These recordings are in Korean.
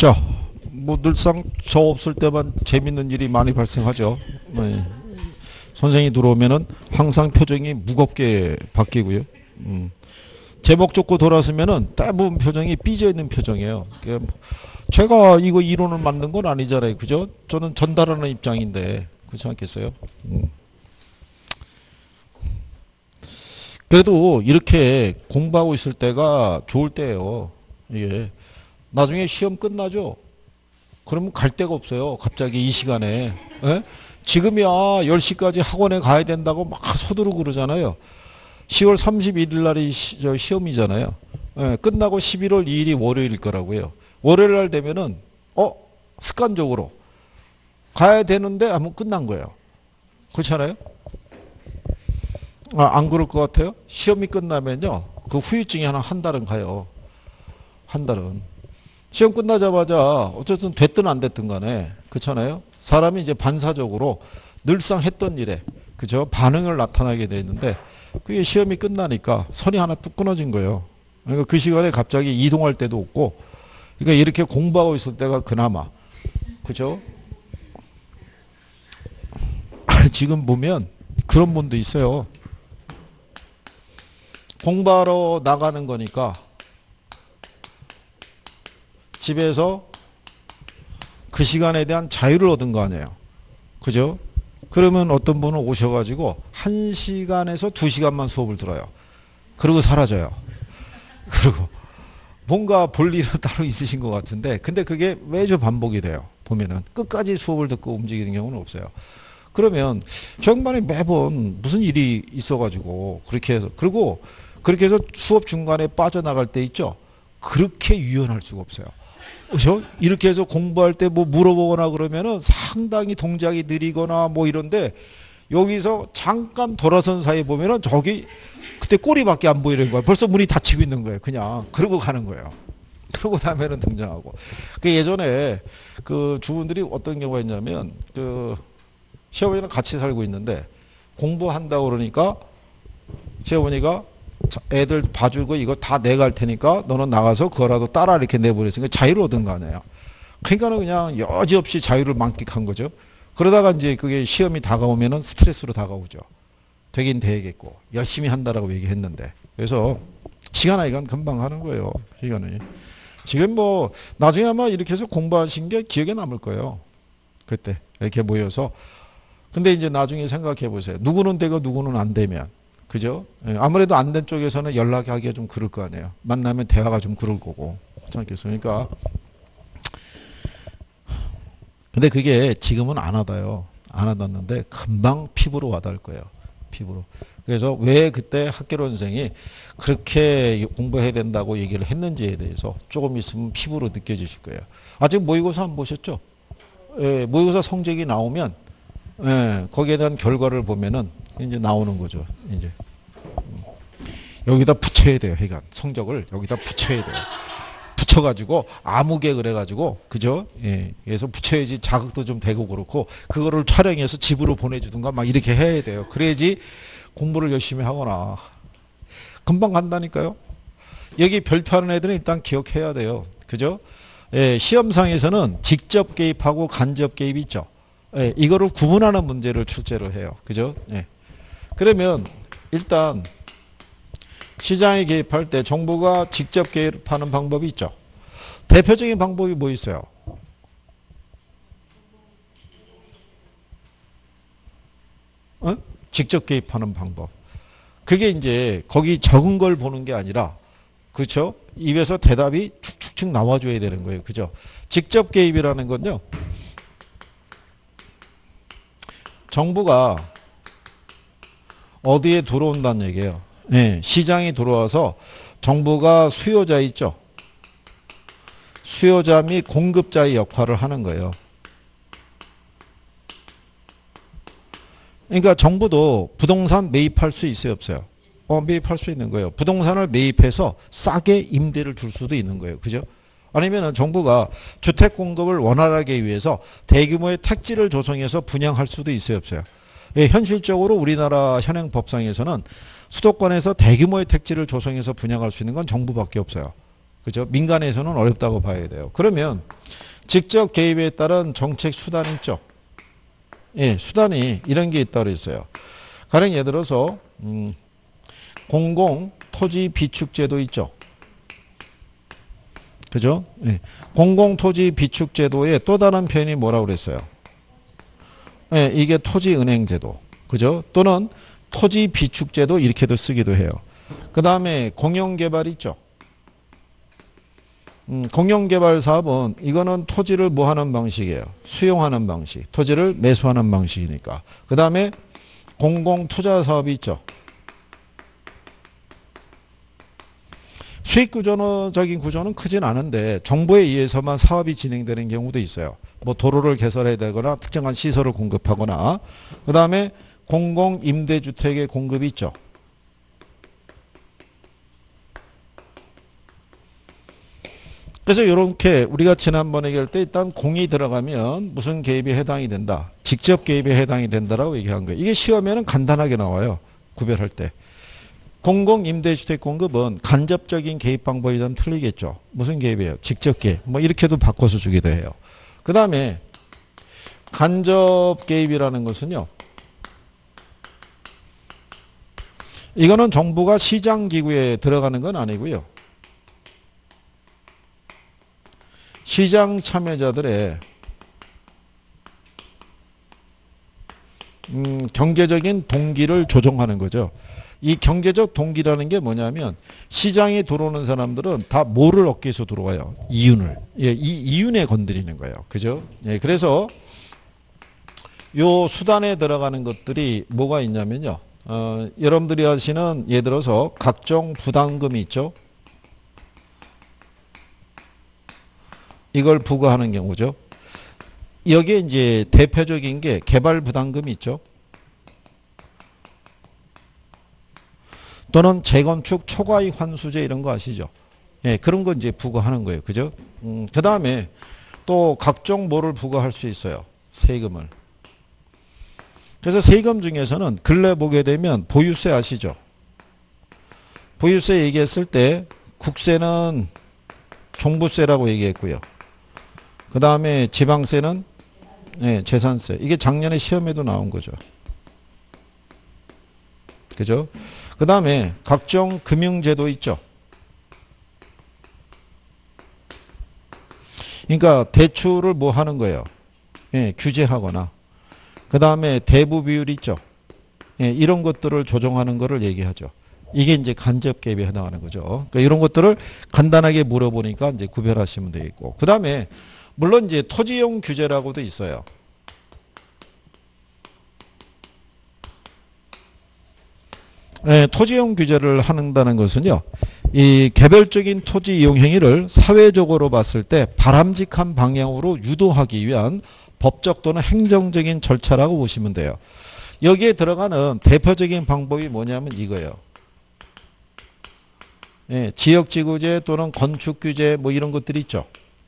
자, 뭐 늘상 저 없을 때만 재밌는 일이 많이 발생하죠. 네. 선생이 들어오면은 항상 표정이 무겁게 바뀌고요. 제목 쫓고 돌아서면은 대부분 표정이 삐져 있는 표정이에요. 제가 이거 이론을 만든 건 아니잖아요. 그죠? 저는 전달하는 입장인데. 그렇지 않겠어요? 그래도 이렇게 공부하고 있을 때가 좋을 때예요. 예. 나중에 시험 끝나죠? 그러면 갈 데가 없어요. 갑자기 이 시간에. 예? 지금이야 10시까지 학원에 가야 된다고 막 서두르고 그러잖아요. 10월 31일 날이 시험이잖아요. 예, 끝나고 11월 2일이 월요일일 거라고요. 월요일 날 되면은 습관적으로 가야 되는데 하면 끝난 거예요. 그렇잖아요? 안 그럴 것 같아요? 시험이 끝나면요. 그 후유증이 한 달은 가요. 한 달은. 시험 끝나자마자 어쨌든 됐든 안 됐든 간에 그렇잖아요? 사람이 이제 반사적으로 늘상 했던 일에 그죠? 반응을 나타나게 돼 있는데 그게 시험이 끝나니까 선이 하나 뚝 끊어진 거예요. 그러니까 그 시간에 갑자기 이동할 때도 없고 그러니까 이렇게 공부하고 있을 때가 그나마 그죠? 지금 보면 그런 분도 있어요. 공부하러 나가는 거니까 집에서 그 시간에 대한 자유를 얻은 거 아니에요. 그죠? 그러면 어떤 분은 오셔가지고 1시간에서 2시간만 수업을 들어요. 그리고 사라져요. 그리고 뭔가 볼 일은 따로 있으신 것 같은데 근데 그게 매주 반복이 돼요. 보면은 끝까지 수업을 듣고 움직이는 경우는 없어요. 그러면 저 양반이 매번 무슨 일이 있어가지고 그렇게 해서 그리고 그렇게 해서 수업 중간에 빠져나갈 때 있죠. 그렇게 유연할 수가 없어요. 그렇죠? 이렇게 해서 공부할 때 뭐 물어보거나 그러면은 상당히 동작이 느리거나 뭐 이런데 여기서 잠깐 돌아선 사이에 보면은 저기 그때 꼬리밖에 안 보이는 거예요. 벌써 문이 닫히고 있는 거예요. 그냥 그러고 가는 거예요. 그러고 다음에는 등장하고. 그 예전에 그 주부들이 어떤 경우가 있냐면 그 시어머니랑 같이 살고 있는데 공부한다고 그러니까 시어머니가 애들 봐주고 이거 다 내가 할 테니까 너는 나가서 그거라도 따라 이렇게 내버렸으니까 자유를 얻은 거 아니에요. 그러니까는 그냥 여지없이 자유를 만끽한 거죠. 그러다가 이제 그게 시험이 다가오면은 스트레스로 다가오죠. 되긴 되겠고 열심히 한다라고 얘기했는데 그래서 시간 아이간 금방 하는 거예요. 시간이. 지금 뭐 나중에 아마 이렇게 해서 공부하신 게 기억에 남을 거예요. 그때 이렇게 모여서 근데 이제 나중에 생각해 보세요. 누구는 되고 누구는 안 되면 그죠? 아무래도 안 된 쪽에서는 연락하기가 좀 그럴 거 아니에요. 만나면 대화가 좀 그럴 거고. 그렇지 않겠어요? 그러니까 근데 그게 지금은 안 와닿아요. 안 와닿는데 금방 피부로 와닿을 거예요. 피부로. 그래서 왜 그때 학계론 선생이 그렇게 공부해야 된다고 얘기를 했는지에 대해서 조금 있으면 피부로 느껴지실 거예요. 아직 모의고사 안 보셨죠? 예, 모의고사 성적이 나오면 예, 거기에 대한 결과를 보면은 이제 나오는 거죠. 이제 여기다 붙여야 돼요. 그러니까 성적을 여기다 붙여야 돼요. 붙여가지고 아무개 그래가지고 그죠? 예, 그래서 붙여야지 자극도 좀 되고 그렇고 그거를 촬영해서 집으로 보내주든가 막 이렇게 해야 돼요. 그래야지 공부를 열심히 하거나 금방 간다니까요. 여기 별표하는 애들은 일단 기억해야 돼요. 그죠? 예, 시험상에서는 직접 개입하고 간접 개입이 있죠. 예, 이거를 구분하는 문제를 출제를 해요. 그죠? 예. 그러면 일단 시장에 개입할 때 정부가 직접 개입하는 방법이 있죠. 대표적인 방법이 뭐 있어요? 직접 개입하는 방법. 그게 이제 거기 적은 걸 보는 게 아니라 그렇죠? 입에서 대답이 축축축 나와줘야 되는 거예요. 그죠? 직접 개입이라는 건요. 정부가 어디에 들어온다는 얘기예요. 네, 시장이 들어와서 정부가 수요자 있죠. 수요자 및 공급자의 역할을 하는 거예요. 그러니까 정부도 부동산 매입할 수 있어요, 없어요? 매입할 수 있는 거예요. 부동산을 매입해서 싸게 임대를 줄 수도 있는 거예요. 그죠? 아니면 정부가 주택 공급을 원활하게 위해서 대규모의 택지를 조성해서 분양할 수도 있어요, 없어요? 예, 현실적으로 우리나라 현행 법상에서는 수도권에서 대규모의 택지를 조성해서 분양할 수 있는 건 정부밖에 없어요. 그죠? 민간에서는 어렵다고 봐야 돼요. 그러면 직접 개입에 따른 정책 수단이 있죠. 예, 수단이 이런 게 있다고 그랬어요. 가령 예를 들어서 공공 토지 비축제도 있죠. 그죠? 예. 공공 토지 비축제도의 또 다른 표현이 뭐라고 그랬어요? 예, 이게 토지은행제도. 그죠? 또는 토지 비축제도 이렇게도 쓰기도 해요. 그 다음에 공영개발 있죠. 공영개발 사업은 이거는 토지를 뭐 하는 방식이에요? 수용하는 방식. 토지를 매수하는 방식이니까. 그 다음에 공공투자 사업이 있죠. 수익구조적인 구조는 크진 않은데 정부에 의해서만 사업이 진행되는 경우도 있어요. 뭐 도로를 개설해야 되거나 특정한 시설을 공급하거나. 그 다음에 공공임대주택의 공급이 있죠. 그래서 이렇게 우리가 지난번에 얘기할 때 일단 공이 들어가면 무슨 개입에 해당이 된다. 직접 개입에 해당이 된다라고 얘기한 거예요. 이게 시험에는 간단하게 나와요. 구별할 때. 공공임대주택 공급은 간접적인 개입 방법이 좀 틀리겠죠. 무슨 개입이에요? 직접 개입. 뭐 이렇게도 바꿔서 주기도 해요. 그 다음에 간접 개입이라는 것은요. 이거는 정부가 시장기구에 들어가는 건 아니고요. 시장 참여자들의 경제적인 동기를 조정하는 거죠. 이 경제적 동기라는 게 뭐냐면 시장에 들어오는 사람들은 다 뭐를 얻기 위해서 들어와요? 이윤을. 예, 이 이윤에 건드리는 거예요. 그죠? 예, 그래서 요 수단에 들어가는 것들이 뭐가 있냐면요. 여러분들이 아시는 예를 들어서 각종 부담금이 있죠. 이걸 부과하는 경우죠. 여기에 이제 대표적인 게 개발 부담금이 있죠. 또는 재건축 초과이익 환수제 이런 거 아시죠? 예, 그런 거 이제 부과하는 거예요. 그죠? 그 다음에 또 각종 뭐를 부과할 수 있어요? 세금을. 그래서 세금 중에서는 근래 보게 되면 보유세 아시죠? 보유세 얘기했을 때 국세는 종부세라고 얘기했고요. 그 다음에 지방세는 네, 재산세. 이게 작년에 시험에도 나온 거죠. 그죠? 그 다음에 각종 금융제도 있죠. 그러니까 대출을 뭐 하는 거예요? 예, 규제하거나. 그 다음에 대부 비율 있죠. 예, 이런 것들을 조정하는 거를 얘기하죠. 이게 이제 간접 개입에 해당하는 거죠. 그러니까 이런 것들을 간단하게 물어보니까 이제 구별하시면 되겠고. 그 다음에 물론 이제 토지용 규제라고도 있어요. 네, 토지용 규제를 한다는 것은요. 이 개별적인 토지 이용 행위를 사회적으로 봤을 때 바람직한 방향으로 유도하기 위한 법적 또는 행정적인 절차라고 보시면 돼요. 여기에 들어가는 대표적인 방법이 뭐냐면 이거예요. 네, 지역지구제 또는 건축규제 뭐 이런 것들이 있죠.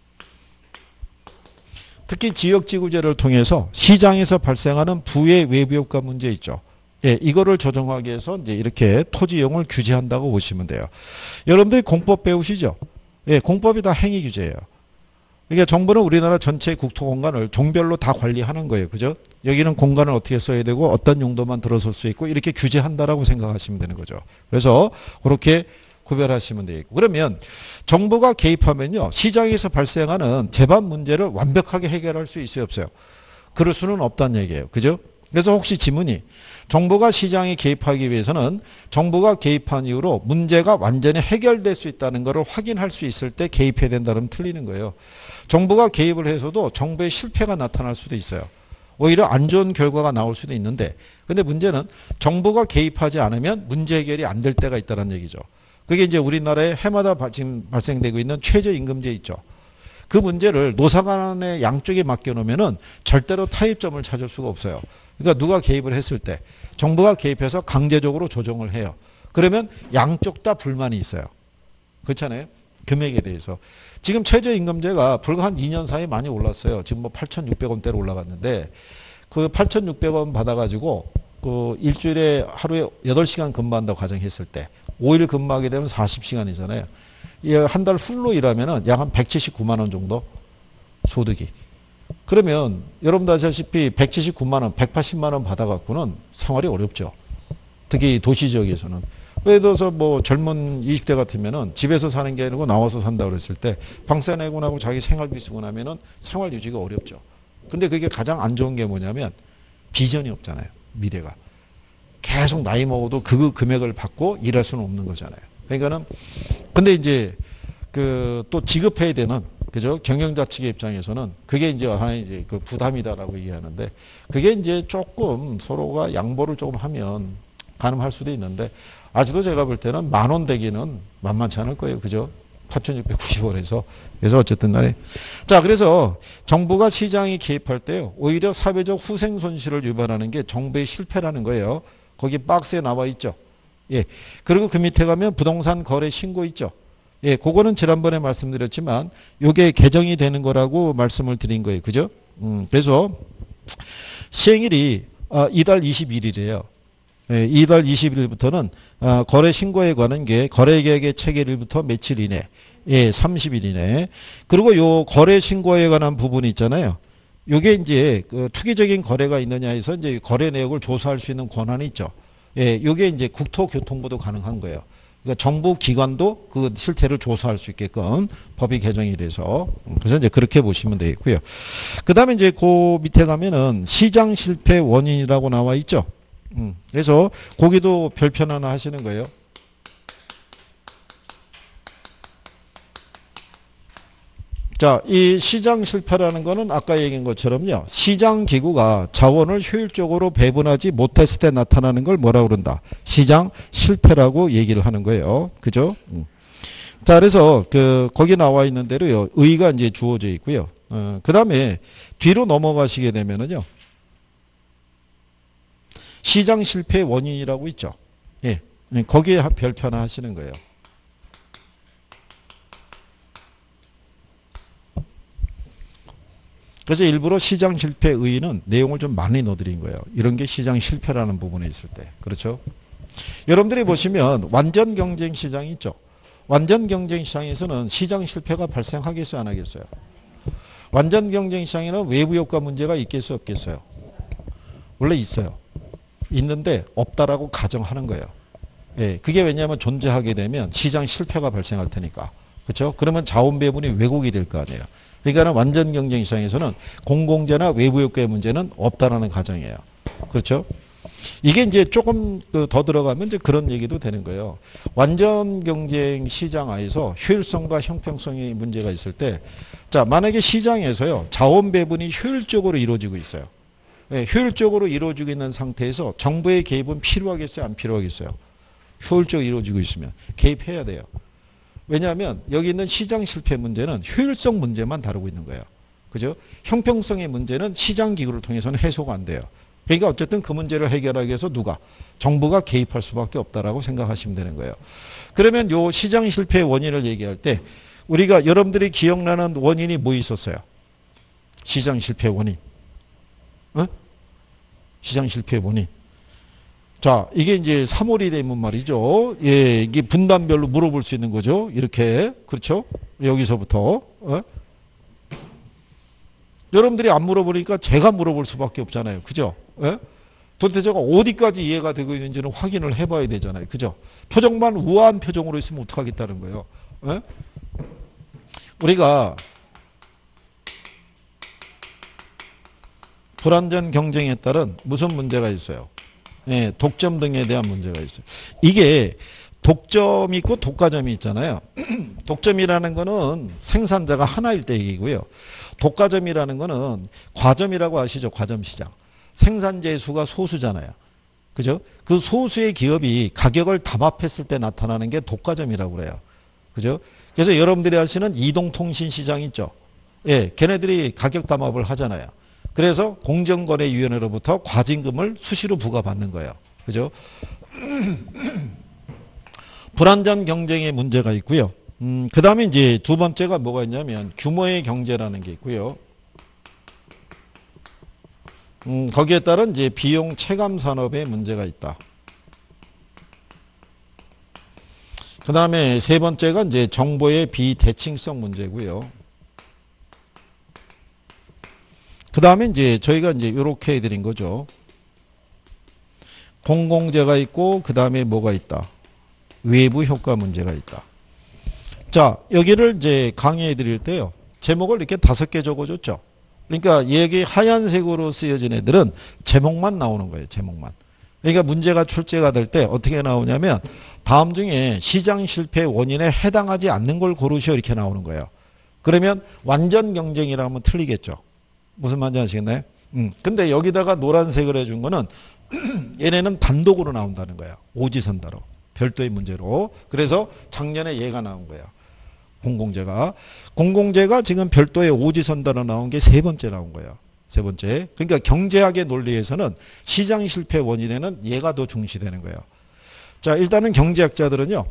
특히 지역지구제를 통해서 시장에서 발생하는 부의 외부효과 문제 있죠. 예, 이거를 조정하기 위해서 이제 이렇게 토지용을 규제한다고 보시면 돼요. 여러분들이 공법 배우시죠? 예, 공법이 다 행위 규제예요. 그러니까 정부는 우리나라 전체 국토 공간을 종별로 다 관리하는 거예요. 그죠? 여기는 공간을 어떻게 써야 되고 어떤 용도만 들어설 수 있고 이렇게 규제한다라고 생각하시면 되는 거죠. 그래서 그렇게 구별하시면 되겠고. 그러면 정부가 개입하면요. 시장에서 발생하는 재반 문제를 완벽하게 해결할 수 있어요, 없어요? 그럴 수는 없다는 얘기예요. 그죠? 그래서 혹시 지문이 정부가 시장에 개입하기 위해서는 정부가 개입한 이후로 문제가 완전히 해결될 수 있다는 것을 확인할 수 있을 때 개입해야 된다면 틀리는 거예요. 정부가 개입을 해서도 정부의 실패가 나타날 수도 있어요. 오히려 안 좋은 결과가 나올 수도 있는데 근데 문제는 정부가 개입하지 않으면 문제 해결이 안 될 때가 있다는 얘기죠. 그게 이제 우리나라에 해마다 지금 발생되고 있는 최저임금제 있죠. 그 문제를 노사간의 양쪽에 맡겨놓으면은 절대로 타협점을 찾을 수가 없어요. 그러니까 누가 개입을 했을 때 정부가 개입해서 강제적으로 조정을 해요. 그러면 양쪽 다 불만이 있어요. 그렇잖아요. 금액에 대해서. 지금 최저임금제가 불과 한 2년 사이에 많이 올랐어요. 지금 뭐 8,600원대로 올라갔는데 그 8,600원 받아가지고 그 일주일에 하루에 8시간 근무한다고 가정했을 때 5일 근무하게 되면 40시간이잖아요. 한 달 풀로 일하면은 약 한 179만 원 정도 소득이. 그러면 여러분도 아시다시피 179만 원, 180만 원 받아갖고는 생활이 어렵죠. 특히 도시 지역에서는. 예를 들어서 뭐 젊은 20대 같으면은 집에서 사는 게 아니고 나와서 산다 그랬을 때 방세 내고 나고 자기 생활비 쓰고 나면은 생활 유지가 어렵죠. 근데 그게 가장 안 좋은 게 뭐냐면 비전이 없잖아요. 미래가. 계속 나이 먹어도 그 금액을 받고 일할 수는 없는 거잖아요. 그러니까는 근데 이제 그 또 지급해야 되는 그죠? 경영자 측의 입장에서는 그게 이제 하나의 이제 그 부담이다라고 얘기하는데 그게 이제 조금 서로가 양보를 조금 하면 가능할 수도 있는데 아직도 제가 볼 때는 10,000원 되기는 만만치 않을 거예요. 그죠? 8,690원에서. 그래서 어쨌든 간에. 자, 그래서 정부가 시장에 개입할 때요. 오히려 사회적 후생 손실을 유발하는 게 정부의 실패라는 거예요. 거기 박스에 나와 있죠. 예. 그리고 그 밑에 가면 부동산 거래 신고 있죠. 예, 그거는 지난번에 말씀드렸지만 요게 개정이 되는 거라고 말씀을 드린 거예요. 그죠? 그래서 시행일이 이달 21일이에요. 예, 이달 20일부터는 거래 신고에 관한 게 거래계약의 체결일부터 며칠 이내, 예, 30일 이내. 그리고 요 거래 신고에 관한 부분이 있잖아요. 요게 이제 그 투기적인 거래가 있느냐 해서 이제 거래 내역을 조사할 수 있는 권한이 있죠. 예, 요게 이제 국토교통부도 가능한 거예요. 그러니까 정부 기관도 그 실태를 조사할 수 있게끔 법이 개정이 돼서 그래서 이제 그렇게 보시면 되겠고요. 그다음에 이제 그 밑에 가면은 시장 실패 원인이라고 나와 있죠. 그래서 거기도 별표 하나 하시는 거예요. 자, 이 시장 실패라는 거는 아까 얘기한 것처럼요. 시장 기구가 자원을 효율적으로 배분하지 못했을 때 나타나는 걸 뭐라고 그런다? 시장 실패라고 얘기를 하는 거예요. 그죠? 자, 그래서 거기 나와 있는 대로요. 의가 이제 주어져 있고요. 그다음에 뒤로 넘어가시게 되면은요. 시장 실패 원인이라고 있죠. 예. 거기에 별표 하나 하시는 거예요. 그래서 일부러 시장 실패 의의는 내용을 좀 많이 넣어드린 거예요. 이런 게 시장 실패라는 부분에 있을 때. 그렇죠? 여러분들이 보시면 완전 경쟁 시장이 있죠. 완전 경쟁 시장에서는 시장 실패가 발생하겠어요? 안 하겠어요? 완전 경쟁 시장에는 외부 효과 문제가 있겠어요? 없겠어요? 원래 있어요. 있는데 없다라고 가정하는 거예요. 예, 그게 왜냐하면 존재하게 되면 시장 실패가 발생할 테니까. 그렇죠? 그러면 자원 배분이 왜곡이 될 거 아니에요. 그러니까 완전 경쟁 시장에서는 공공재나 외부 효과의 문제는 없다라는 가정이에요. 그렇죠? 이게 이제 조금 더 들어가면 이제 그런 얘기도 되는 거예요. 완전 경쟁 시장 하에서 효율성과 형평성의 문제가 있을 때, 자, 만약에 시장에서요, 자원 배분이 효율적으로 이루어지고 있어요. 네, 효율적으로 이루어지고 있는 상태에서 정부의 개입은 필요하겠어요? 안 필요하겠어요? 효율적으로 이루어지고 있으면 개입해야 돼요. 왜냐하면 여기 있는 시장 실패 문제는 효율성 문제만 다루고 있는 거예요. 그죠? 형평성의 문제는 시장 기구를 통해서는 해소가 안 돼요. 그러니까 어쨌든 그 문제를 해결하기 위해서 누가? 정부가 개입할 수밖에 없다라고 생각하시면 되는 거예요. 그러면 요 시장 실패의 원인을 얘기할 때 우리가 여러분들이 기억나는 원인이 뭐 있었어요? 시장 실패 원인. 어? 시장 실패 원인. 자, 이게 이제 3월이 되면 말이죠. 예, 이게 분단별로 물어볼 수 있는 거죠. 이렇게. 그렇죠? 여기서부터. 여러분들이 안 물어보니까 제가 물어볼 수밖에 없잖아요. 그죠? 예? 도대체 제가 어디까지 이해가 되고 있는지는 확인을 해봐야 되잖아요. 그죠? 표정만 우아한 표정으로 있으면 어떡하겠다는 거예요. 예? 우리가 불완전 경쟁에 따른 무슨 문제가 있어요? 예, 독점 등에 대한 문제가 있어요. 이게 독점이 있고 독과점이 있잖아요. 독점이라는 거는 생산자가 하나일 때 얘기고요. 독과점이라는 거는 과점이라고 아시죠? 과점 시장. 생산자의 수가 소수잖아요. 그죠? 그 소수의 기업이 가격을 담합했을 때 나타나는 게 독과점이라고 그래요. 그죠? 그래서 여러분들이 아시는 이동통신 시장 있죠? 예, 걔네들이 가격 담합을 하잖아요. 그래서 공정거래위원회로부터 과징금을 수시로 부과받는 거예요. 그죠? 불완전 경쟁의 문제가 있고요. 그 다음에 이제 두 번째가 뭐가 있냐면 규모의 경제라는 게 있고요. 거기에 따른 이제 비용 체감 산업의 문제가 있다. 그 다음에 세 번째가 이제 정보의 비대칭성 문제고요. 그 다음에 이제 저희가 이제 이렇게 해드린 거죠. 공공재가 있고, 그 다음에 뭐가 있다? 외부 효과 문제가 있다. 자, 여기를 이제 강의해 드릴 때요. 제목을 이렇게 5개 적어줬죠. 그러니까 여기 하얀색으로 쓰여진 애들은 제목만 나오는 거예요. 제목만. 그러니까 문제가 출제가 될 때 어떻게 나오냐면 다음 중에 시장 실패 원인에 해당하지 않는 걸 고르시오 이렇게 나오는 거예요. 그러면 완전 경쟁이라 하면 틀리겠죠. 무슨 말인지 아시겠나요? 근데 여기다가 노란색을 해준 거는 얘네는 단독으로 나온다는 거야. 오지선다로. 별도의 문제로. 그래서 작년에 얘가 나온 거야. 공공재가. 공공재가 지금 별도의 오지선다로 나온 게 세 번째 나온 거야. 세 번째. 그러니까 경제학의 논리에서는 시장 실패 원인에는 얘가 더 중시되는 거예요. 자, 일단은 경제학자들은요.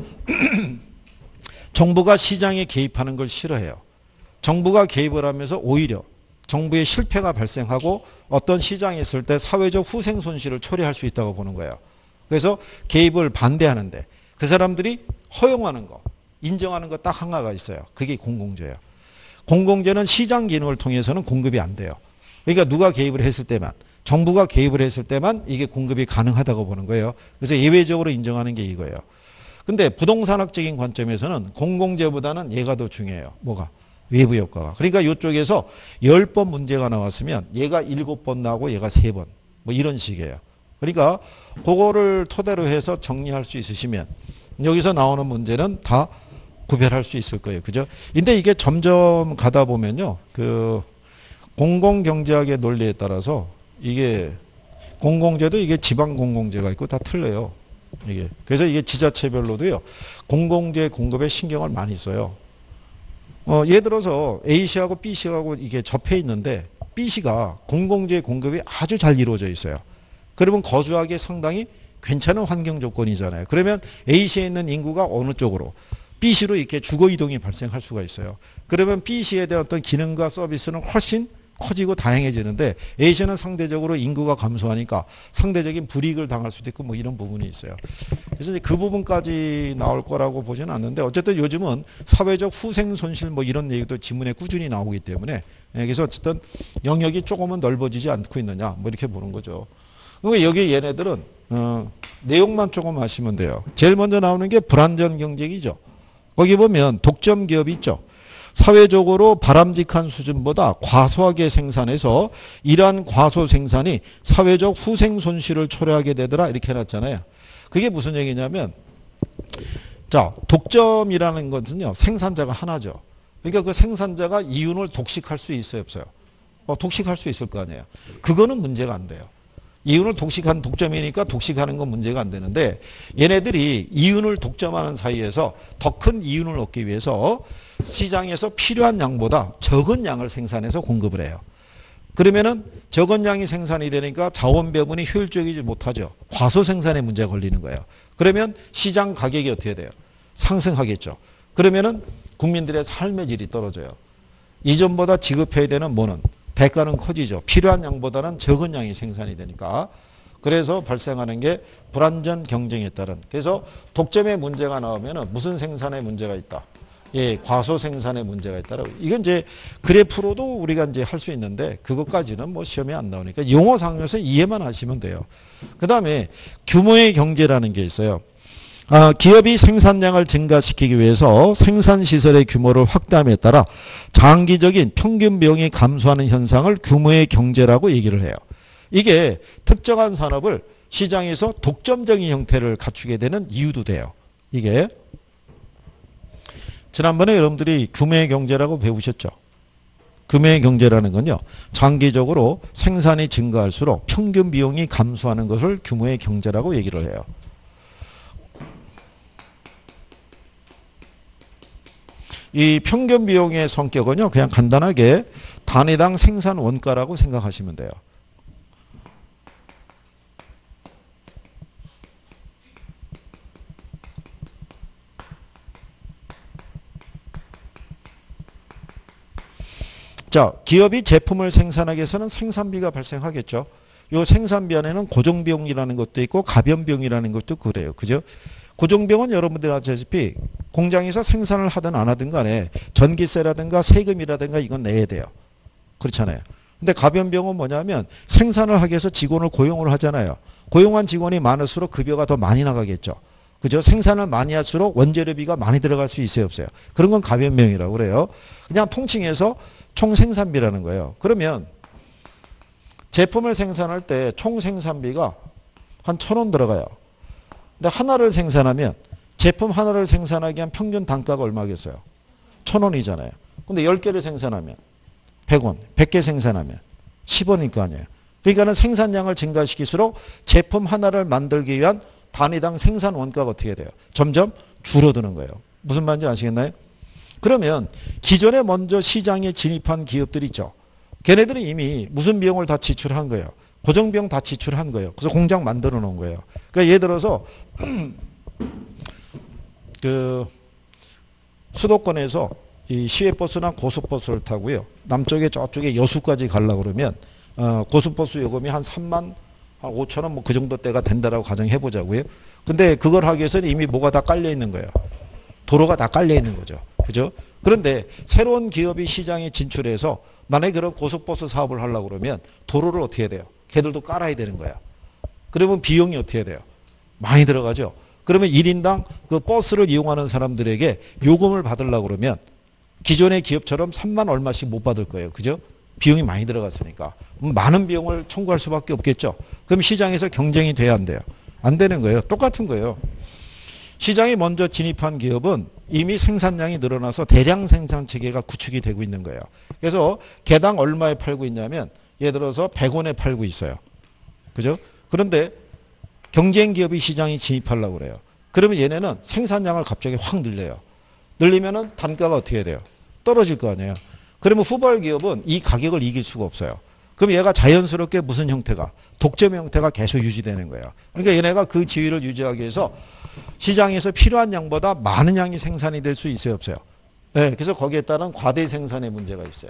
정부가 시장에 개입하는 걸 싫어해요. 정부가 개입을 하면서 오히려 정부의 실패가 발생하고 어떤 시장에 있을 때 사회적 후생 손실을 초래할 수 있다고 보는 거예요. 그래서 개입을 반대하는데 그 사람들이 허용하는 거, 인정하는 거 딱 하나가 있어요. 그게 공공재예요. 공공재는 시장 기능을 통해서는 공급이 안 돼요. 그러니까 누가 개입을 했을 때만, 정부가 개입을 했을 때만 이게 공급이 가능하다고 보는 거예요. 그래서 예외적으로 인정하는 게 이거예요. 근데 부동산학적인 관점에서는 공공재보다는 얘가 더 중요해요. 뭐가? 외부 효과가. 그러니까 이쪽에서 10번 문제가 나왔으면 얘가 7번 나오고 얘가 3번. 뭐 이런 식이에요. 그러니까 그거를 토대로 해서 정리할 수 있으시면 여기서 나오는 문제는 다 구별할 수 있을 거예요. 그죠? 근데 이게 점점 가다 보면요. 그 공공경제학의 논리에 따라서 이게 공공재도 이게 지방공공재가 있고 다 틀려요. 이게. 그래서 이게 지자체별로도요. 공공재 공급에 신경을 많이 써요. 예를 들어서 A시하고 B시하고 이게 접해 있는데 B시가 공공재 공급이 아주 잘 이루어져 있어요. 그러면 거주하기에 상당히 괜찮은 환경 조건이잖아요. 그러면 A시에 있는 인구가 어느 쪽으로? B시로 이렇게 주거 이동이 발생할 수가 있어요. 그러면 B시에 대한 어떤 기능과 서비스는 훨씬 커지고 다양해지는데 A시는 상대적으로 인구가 감소하니까 상대적인 불이익을 당할 수도 있고 뭐 이런 부분이 있어요. 그래서 이제 그 부분까지 나올 거라고 보지는 않는데 어쨌든 요즘은 사회적 후생 손실 뭐 이런 얘기도 지문에 꾸준히 나오기 때문에 그래서 어쨌든 영역이 조금은 넓어지지 않고 있느냐 뭐 이렇게 보는 거죠. 그러니까 여기 얘네들은 내용만 조금 아시면 돼요. 제일 먼저 나오는 게 불안전 경쟁이죠. 거기 보면 독점 기업이 있죠. 사회적으로 바람직한 수준보다 과소하게 생산해서 이러한 과소 생산이 사회적 후생 손실을 초래하게 되더라 이렇게 해놨잖아요. 그게 무슨 얘기냐면 자 독점이라는 것은요 생산자가 하나죠. 그러니까 그 생산자가 이윤을 독식할 수 있어요 없어요? 독식할 수 있을 거 아니에요. 그거는 문제가 안 돼요. 이윤을 독식한 독점이니까 독식하는 건 문제가 안 되는데 얘네들이 이윤을 독점하는 사이에서 더 큰 이윤을 얻기 위해서 시장에서 필요한 양보다 적은 양을 생산해서 공급을 해요. 그러면은 적은 양이 생산이 되니까 자원 배분이 효율적이지 못하죠. 과소 생산에 문제가 걸리는 거예요. 그러면 시장 가격이 어떻게 돼요? 상승하겠죠. 그러면은 국민들의 삶의 질이 떨어져요. 이전보다 지급해야 되는 뭐는 대가는 커지죠. 필요한 양보다는 적은 양이 생산이 되니까. 그래서 발생하는 게 불안전 경쟁에 따른. 그래서 독점의 문제가 나오면은 무슨 생산에 문제가 있다. 예, 과소 생산에 문제가 있다라고. 이건 이제 그래프로도 우리가 이제 할 수 있는데 그것까지는 뭐 시험에 안 나오니까 용어상에서 이해만 하시면 돼요. 그 다음에 규모의 경제라는 게 있어요. 기업이 생산량을 증가시키기 위해서 생산시설의 규모를 확대함에 따라 장기적인 평균 비용이 감소하는 현상을 규모의 경제라고 얘기를 해요. 이게 특정한 산업을 시장에서 독점적인 형태를 갖추게 되는 이유도 돼요. 이게 지난번에 여러분들이 규모의 경제라고 배우셨죠. 규모의 경제라는 건요. 장기적으로 생산이 증가할수록 평균 비용이 감소하는 것을 규모의 경제라고 얘기를 해요. 이 평균 비용의 성격은요. 그냥 간단하게 단위당 생산 원가라고 생각하시면 돼요. 자, 기업이 제품을 생산하기 위해서는 생산비가 발생하겠죠. 이 생산비 안에는 고정비용이라는 것도 있고 가변비용이라는 것도 그래요. 그죠? 고정비용은 여러분들이 아시다시피 공장에서 생산을 하든 안 하든 간에 전기세라든가 세금이라든가 이건 내야 돼요. 그렇잖아요. 근데 가변비용은 뭐냐면 생산을 하기 위해서 직원을 고용을 하잖아요. 고용한 직원이 많을수록 급여가 더 많이 나가겠죠. 그죠? 생산을 많이 할수록 원재료비가 많이 들어갈 수 있어요, 없어요? 그런 건 가변비용이라고 그래요. 그냥 통칭해서 총생산비라는 거예요. 그러면 제품을 생산할 때 총생산비가 한 1,000원 들어가요. 근데 하나를 생산하면 제품 하나를 생산하기 위한 평균 단가가 얼마겠어요? 1,000원이잖아요. 근데 10개를 생산하면 100원, 100개 생산하면 10원일 거 아니에요. 그러니까는 생산량을 증가시킬수록 제품 하나를 만들기 위한 단위당 생산 원가가 어떻게 돼요? 점점 줄어드는 거예요. 무슨 말인지 아시겠나요? 그러면 기존에 먼저 시장에 진입한 기업들이 있죠. 걔네들이 이미 무슨 비용을 다 지출한 거예요. 고정비용 다 지출한 거예요. 그래서 공장 만들어 놓은 거예요. 그러니까 예를 들어서 그 수도권에서 이 시외버스나 고속버스를 타고요. 남쪽에 저쪽에 여수까지 가려고 그러면 고속버스 요금이 한 3만 한 5천 원 뭐 그 정도 때가 된다라고 가정해 보자고요. 근데 그걸 하기 위해서는 이미 뭐가 다 깔려 있는 거예요. 도로가 다 깔려 있는 거죠. 그죠? 그런데 새로운 기업이 시장에 진출해서 만약에 그런 고속버스 사업을 하려고 그러면 도로를 어떻게 해야 돼요? 걔들도 깔아야 되는 거야. 그러면 비용이 어떻게 돼요? 많이 들어가죠. 그러면 1인당 그 버스를 이용하는 사람들에게 요금을 받으려고 그러면 기존의 기업처럼 3만 얼마씩 못 받을 거예요. 그죠? 비용이 많이 들어갔으니까. 많은 비용을 청구할 수밖에 없겠죠. 그럼 시장에서 경쟁이 돼야 안 돼요? 안 되는 거예요. 똑같은 거예요. 시장에 먼저 진입한 기업은 이미 생산량이 늘어나서 대량 생산 체계가 구축이 되고 있는 거예요. 그래서 개당 얼마에 팔고 있냐면 예를 들어서 100원에 팔고 있어요. 그죠? 그런데 경쟁 기업이 시장에 진입하려고 그래요. 그러면 얘네는 생산량을 갑자기 확 늘려요. 늘리면은 단가가 어떻게 돼요? 떨어질 거 아니에요. 그러면 후발 기업은 이 가격을 이길 수가 없어요. 그럼 얘가 자연스럽게 무슨 형태가? 독점 형태가 계속 유지되는 거예요. 그러니까 얘네가 그 지위를 유지하기 위해서 시장에서 필요한 양보다 많은 양이 생산이 될 수 있어요, 없어요? 네, 그래서 거기에 따른 과대 생산의 문제가 있어요.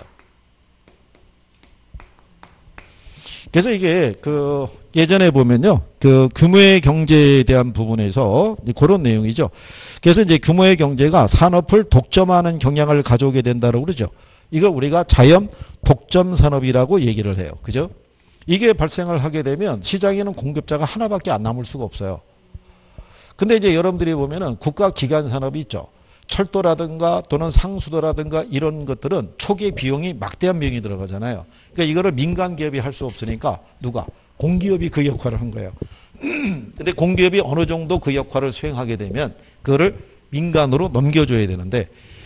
그래서 이게 그 예전에 보면요, 그 규모의 경제에 대한 부분에서 그런 내용이죠. 그래서 이제 규모의 경제가 산업을 독점하는 경향을 가져오게 된다고 그러죠. 이걸 우리가 자연 독점 산업이라고 얘기를 해요. 그죠? 이게 발생을 하게 되면 시장에는 공급자가 하나밖에 안 남을 수가 없어요. 근데 이제 여러분들이 보면은 국가 기관 산업이 있죠. 철도라든가 또는 상수도라든가 이런 것들은 초기 비용이 막대한 비용이 들어가잖아요. 그러니까 이거를 민간 기업이 할 수 없으니까 누가? 공기업이 그 역할을 한 거예요. 근데 공기업이 어느 정도 그 역할을 수행하게 되면 그거를 민간으로 넘겨줘야 되는데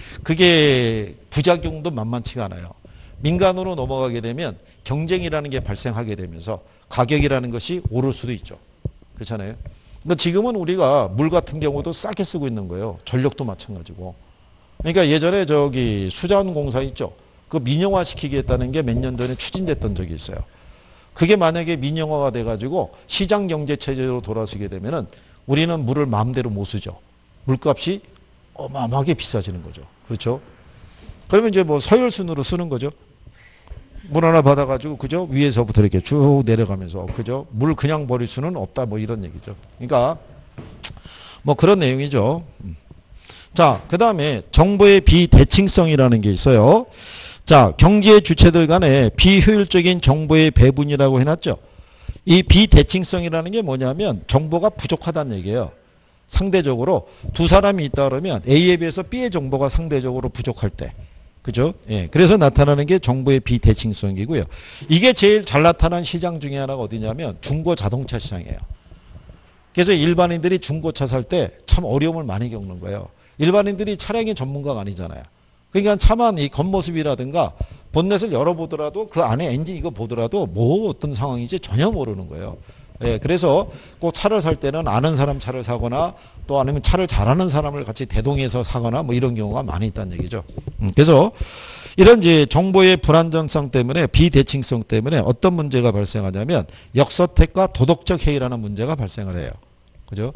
그게 부작용도 만만치가 않아요. 민간으로 넘어가게 되면 경쟁이라는 게 발생하게 되면서 가격이라는 것이 오를 수도 있죠. 그렇잖아요. 근데 지금은 우리가 물 같은 경우도 싸게 쓰고 있는 거예요. 전력도 마찬가지고. 그러니까 예전에 저기 수자원공사 있죠. 그 민영화 시키겠다는 게 몇 년 전에 추진됐던 적이 있어요. 그게 만약에 민영화가 돼가지고 시장 경제 체제로 돌아서게 되면은 우리는 물을 마음대로 못 쓰죠. 물값이 어마어마하게 비싸지는 거죠. 그렇죠? 그러면 이제 뭐 서열순으로 쓰는 거죠. 물 하나 받아가지고 그죠? 위에서부터 이렇게 쭉 내려가면서 그죠? 물 그냥 버릴 수는 없다 뭐 이런 얘기죠. 그러니까 뭐 그런 내용이죠. 자, 그 다음에 정보의 비대칭성이라는 게 있어요. 자, 경제 주체들 간에 비효율적인 정보의 배분이라고 해놨죠. 이 비대칭성이라는 게 뭐냐면 정보가 부족하다는 얘기예요. 상대적으로 두 사람이 있다 그러면 A에 비해서 B의 정보가 상대적으로 부족할 때. 그죠? 예. 그래서 나타나는 게 정보의 비대칭성이고요. 이게 제일 잘 나타난 시장 중에 하나가 어디냐면 중고 자동차 시장이에요. 그래서 일반인들이 중고차 살 때 참 어려움을 많이 겪는 거예요. 일반인들이 차량의 전문가가 아니잖아요. 그러니까 차만 이 겉모습이라든가 본넷을 열어보더라도 그 안에 엔진 이거 보더라도 뭐 어떤 상황인지 전혀 모르는 거예요. 예, 그래서 꼭 차를 살 때는 아는 사람 차를 사거나 또 아니면 차를 잘하는 사람을 같이 대동해서 사거나 뭐 이런 경우가 많이 있다는 얘기죠. 그래서 이런 이제 정보의 불안정성 때문에 비대칭성 때문에 어떤 문제가 발생하냐면 역선택과 도덕적 해이라는 문제가 발생을 해요. 그죠?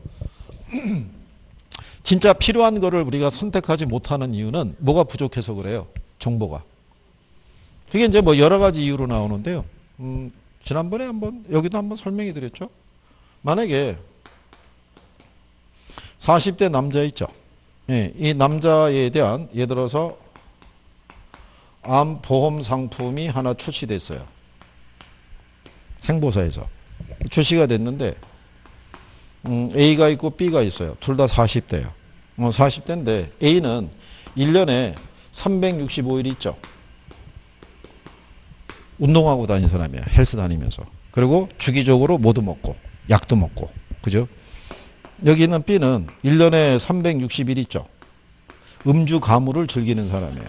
진짜 필요한 거를 우리가 선택하지 못하는 이유는 뭐가 부족해서 그래요? 정보가. 그게 이제 뭐 여러 가지 이유로 나오는데요. 지난번에 여기도 한번 설명해 드렸죠. 만약에 40대 남자 있죠. 예, 이 남자에 대한 예를 들어서 암 보험 상품이 하나 출시됐어요. 생보사에서 출시가 됐는데 A가 있고 B가 있어요. 둘 다 40대예요. 40대인데 A는 1년에 365일 있죠. 운동하고 다니는 사람이에요. 헬스 다니면서. 그리고 주기적으로 뭐도 먹고 약도 먹고. 그죠? 여기 있는 B는 1년에 360일 있죠. 음주 가무를 즐기는 사람이에요.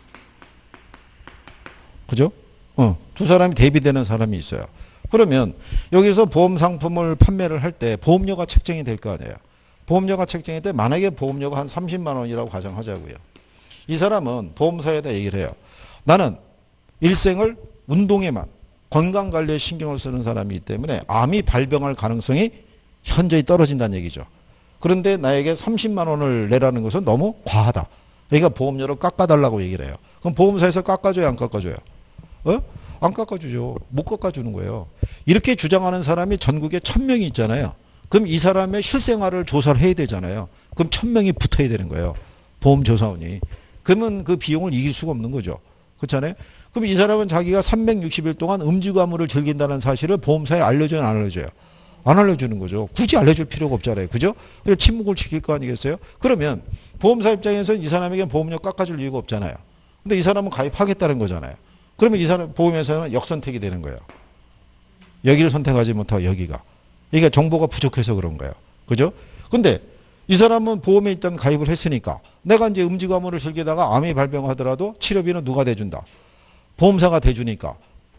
그죠? 두 사람이 대비되는 사람이 있어요. 그러면 여기서 보험 상품을 판매를 할 때 보험료가 책정이 될 거 아니에요. 보험료가 책정이 때 만약에 보험료가 한 30만 원이라고 가정하자고요. 이 사람은 보험사에다 얘기를 해요. 나는 일생을 운동에만 건강관리에 신경을 쓰는 사람이기 때문에 암이 발병할 가능성이 현저히 떨어진다는 얘기죠. 그런데 나에게 30만 원을 내라는 것은 너무 과하다. 그러니까 보험료를 깎아달라고 얘기를 해요. 그럼 보험사에서 깎아줘요, 안 깎아줘요? 안 깎아주죠. 못 깎아주는 거예요. 이렇게 주장하는 사람이 전국에 1000명이 있잖아요. 그럼 이 사람의 실생활을 조사를 해야 되잖아요. 그럼 1000명이 붙어야 되는 거예요. 보험조사원이. 그러면 그 비용을 이길 수가 없는 거죠. 그렇잖아요. 그럼 이 사람은 자기가 360일 동안 음주가무를 즐긴다는 사실을 보험사에 알려줘요, 안 알려줘요? 안 알려주는 거죠. 굳이 알려줄 필요가 없잖아요. 그죠? 침묵을 지킬 거 아니겠어요? 그러면 보험사 입장에서는 이 사람에게 보험료 깎아줄 이유가 없잖아요. 근데 이 사람은 가입하겠다는 거잖아요. 그러면 이 사람 보험회사는 역선택이 되는 거예요. 여기를 선택하지 못하고 여기가. 이게 정보가 부족해서 그런 거예요. 그죠? 근데 이 사람은 보험에 일단 가입을 했으니까 내가 이제 음주가무를 즐기다가 암이 발병하더라도 치료비는 누가 대준다? 보험사가 대주니까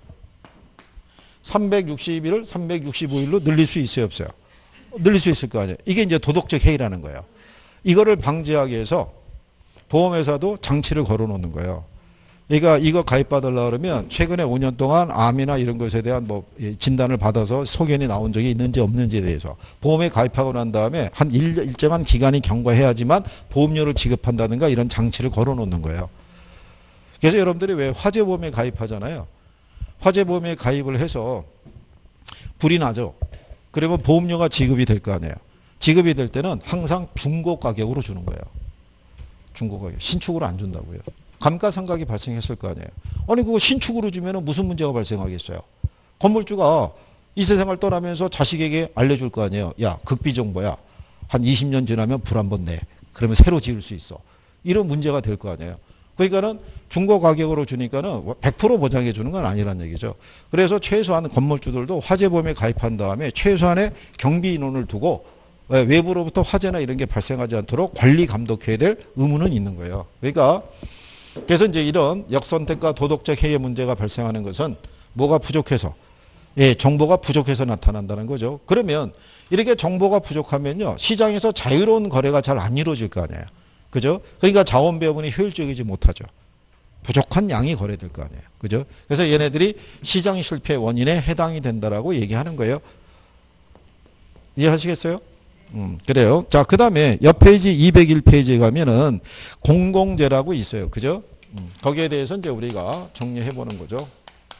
360일을 365일로 늘릴 수 있어요, 없어요? 늘릴 수 있을 거 아니에요. 이게 이제 도덕적 해이라는 거예요. 이거를 방지하기 위해서 보험회사도 장치를 걸어놓는 거예요. 그러니까 이거 가입받으려고 그러면 최근에 5년 동안 암이나 이런 것에 대한 뭐 진단을 받아서 소견이 나온 적이 있는지 없는지에 대해서 보험에 가입하고 난 다음에 한 일정한 기간이 경과해야지만 보험료를 지급한다든가 이런 장치를 걸어놓는 거예요. 그래서 여러분들이 왜 화재보험에 가입하잖아요. 화재보험에 가입을 해서 불이 나죠. 그러면 보험료가 지급이 될 거 아니에요. 지급이 될 때는 항상 중고 가격으로 주는 거예요. 중고 가격. 신축으로 안 준다고요. 감가상각이 발생했을 거 아니에요. 아니 그거 신축으로 주면 무슨 문제가 발생하겠어요. 건물주가 이 세상을 떠나면서 자식에게 알려줄 거 아니에요. 야, 극비정보야. 한 20년 지나면 불 한번 내. 그러면 새로 지을 수 있어. 이런 문제가 될 거 아니에요. 그러니까는 중고 가격으로 주니까는 100% 보장해 주는 건 아니란 얘기죠. 그래서 최소한 건물주들도 화재보험에 가입한 다음에 최소한의 경비 인원을 두고 외부로부터 화재나 이런 게 발생하지 않도록 관리 감독해야 될 의무는 있는 거예요. 그러니까 그래서 이제 이런 역선택과 도덕적 해이의 문제가 발생하는 것은 뭐가 부족해서, 정보가 부족해서 나타난다는 거죠. 그러면 이렇게 정보가 부족하면요, 시장에서 자유로운 거래가 잘 안 이루어질 거 아니에요. 그죠? 그러니까 자원 배분이 효율적이지 못하죠. 부족한 양이 거래될 거 아니에요. 그죠? 그래서 얘네들이 시장 실패 원인에 해당이 된다라고 얘기하는 거예요. 이해하시겠어요? 그래요. 자, 그 다음에 옆 페이지 201페이지에 가면은 공공재라고 있어요. 그죠? 거기에 대해서 이제 우리가 정리해 보는 거죠.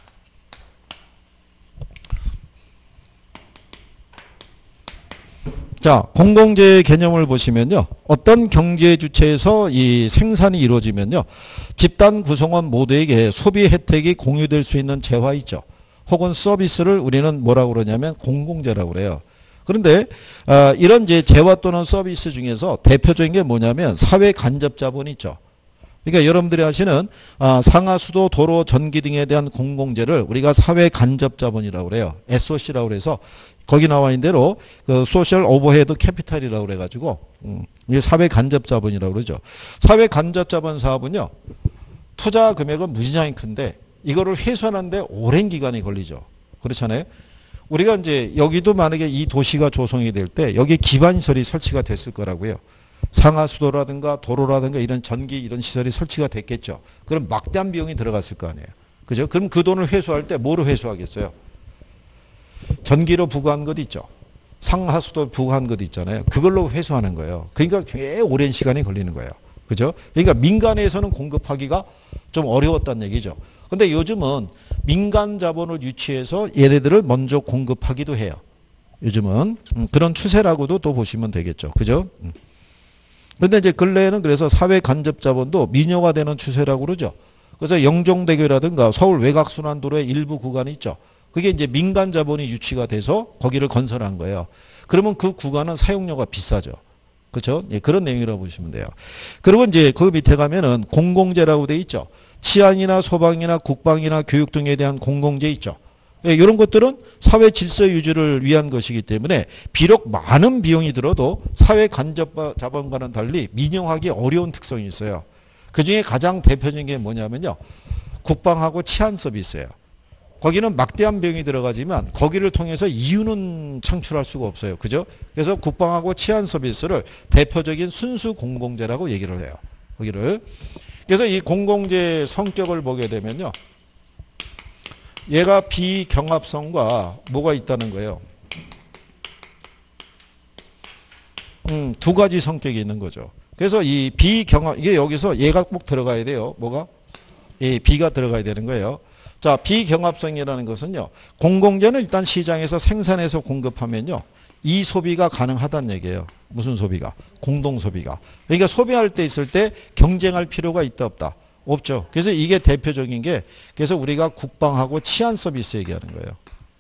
자, 공공재의 개념을 보시면요. 어떤 경제 주체에서 이 생산이 이루어지면요. 집단 구성원 모두에게 소비 혜택이 공유될 수 있는 재화 있죠. 혹은 서비스를 우리는 뭐라고 그러냐면 공공재라고 그래요. 그런데 이런 이제 재화 또는 서비스 중에서 대표적인 게 뭐냐면 사회 간접 자본 있죠. 그러니까 여러분들이 하시는 상하수도, 도로, 전기 등에 대한 공공재를 우리가 사회 간접 자본이라고 그래요. SOC라고 그래서 거기 나와 있는 대로 그 소셜 오버헤드 캐피탈이라고 그래가지고 이게 사회 간접 자본이라고 그러죠. 사회 간접 자본 사업은요. 투자 금액은 무지장히 큰데 이거를 회수하는데 오랜 기간이 걸리죠. 그렇잖아요. 우리가 이제 여기도 만약에 이 도시가 조성이 될 때 여기 기반시설이 설치가 됐을 거라고요. 상하수도라든가 도로라든가 이런 전기 이런 시설이 설치가 됐겠죠. 그럼 막대한 비용이 들어갔을 거 아니에요. 그죠? 그럼 그 돈을 회수할 때 뭐로 회수하겠어요? 전기로 부과한 것 있죠. 상하수도 부과한 것 있잖아요. 그걸로 회수하는 거예요. 그러니까 꽤 오랜 시간이 걸리는 거예요. 그죠? 그러니까 민간에서는 공급하기가 좀 어려웠다는 얘기죠. 근데 요즘은 민간 자본을 유치해서 얘네들을 먼저 공급하기도 해요. 요즘은. 그런 추세라고도 또 보시면 되겠죠. 그죠? 근데 이제 근래에는 그래서 사회 간접 자본도 민영화되는 추세라고 그러죠. 그래서 영종대교라든가 서울 외곽순환도로의 일부 구간이 있죠. 그게 이제 민간 자본이 유치가 돼서 거기를 건설한 거예요. 그러면 그 구간은 사용료가 비싸죠. 그렇죠? 예, 그런 내용이라고 보시면 돼요. 그리고 이제 그 밑에 가면은 공공재라고 돼 있죠. 치안이나 소방이나 국방이나 교육 등에 대한 공공재 있죠. 예, 이런 것들은 사회 질서 유지를 위한 것이기 때문에 비록 많은 비용이 들어도 사회 간접 자본과는 달리 민영화하기 어려운 특성이 있어요. 그중에 가장 대표적인 게 뭐냐면요. 국방하고 치안 서비스예요. 거기는 막대한 비용이 들어가지만 거기를 통해서 이윤은 창출할 수가 없어요. 그죠? 그래서 국방하고 치안 서비스를 대표적인 순수 공공재라고 얘기를 해요. 거기를. 그래서 이 공공재 성격을 보게 되면요. 얘가 비경합성과 뭐가 있다는 거예요. 두 가지 성격이 있는 거죠. 그래서 이 비경합, 이게 여기서 얘가 꼭 들어가야 돼요. 뭐가? 이 B가 들어가야 되는 거예요. 자, 비경합성이라는 것은요. 공공재는 일단 시장에서 생산해서 공급하면요. 이 소비가 가능하다는 얘기예요. 무슨 소비가? 공동 소비가. 그러니까 소비할 때 있을 때 경쟁할 필요가 있다 없다? 없죠. 그래서 이게 대표적인 게 그래서 우리가 국방하고 치안 서비스 얘기하는 거예요.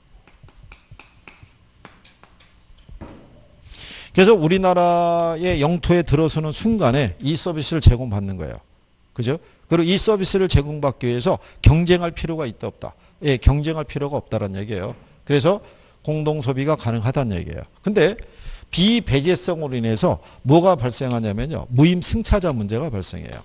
그래서 우리나라의 영토에 들어서는 순간에 이 서비스를 제공받는 거예요. 그죠? 그리고 이 서비스를 제공받기 위해서 경쟁할 필요가 있다 없다? 예, 경쟁할 필요가 없다는 얘기예요. 그래서 공동 소비가 가능하다는 얘기예요. 근데 비배제성으로 인해서 뭐가 발생하냐면요. 무임승차자 문제가 발생해요.